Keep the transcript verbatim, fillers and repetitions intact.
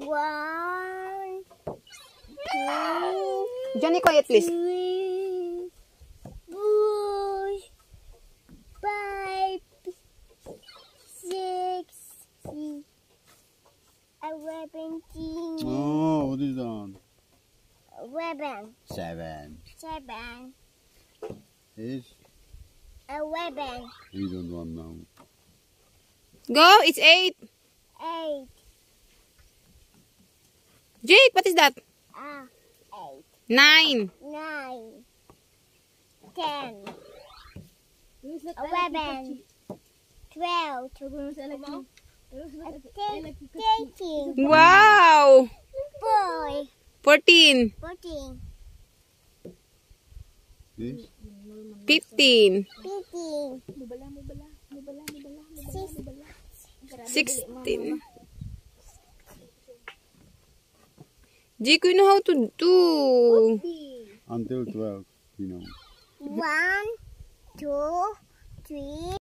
One, two, Johnny, quiet please. three, four, five, six, eleven, Oh, what is on? eleven, Seven. seven, Is? eleven, You don't want now. Go, it's eight. eight, Jake, what is that? ah, eight, Nine. nine, ten, eleven, twelve, thirteen, Wow. four, Fourteen. fourteen, This? Fifteen. fifteen, Sixteen. Jake, you know how to do. Until twelve, you know. one, two, three.